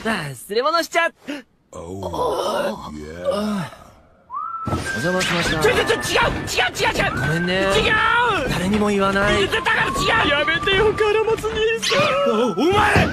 忘れ物しちゃっ。お邪魔しました。 違うごめんね。 違う誰にも言わない。 だから違う。やめてよ、カラマツ兄さん。お前